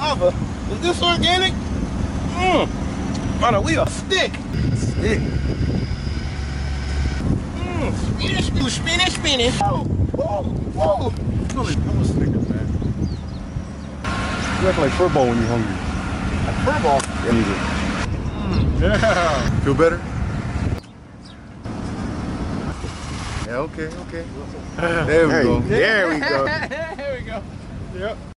Papa, is this organic? Man, we a stick. Stick. Spinach. Whoa. I'm a Snickers, man. You act like Furball when you're hungry. Like Furball? Yeah. Feel better? Yeah, okay. There we go. There we go. Yep.